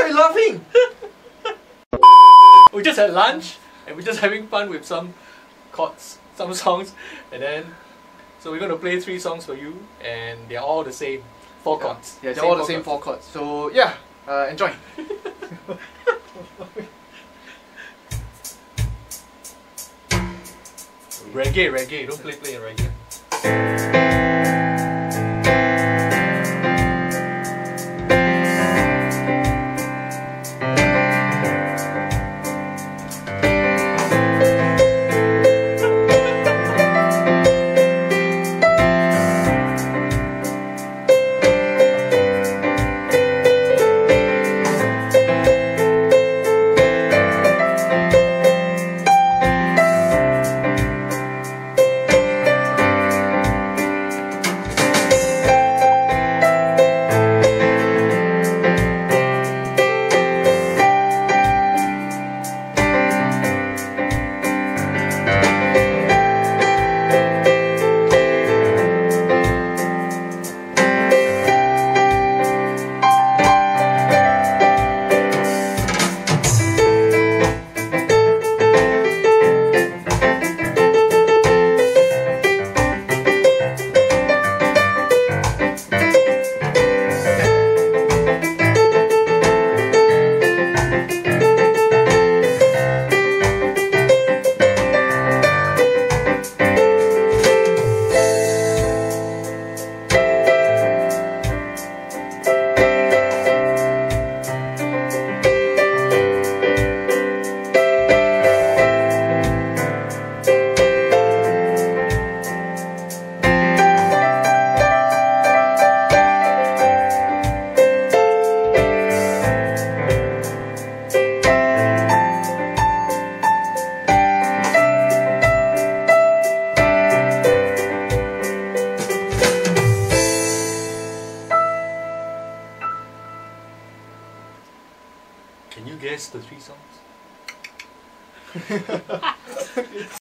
are you laughing? We just had lunch and we're just having fun with some chords, some songs, and then so we're gonna play 3 songs for you, and they're all the same 4 chords. Yeah, they're all the same 4 chords. So yeah, enjoy. Reggae, don't play reggae. Can you guess the 3 songs?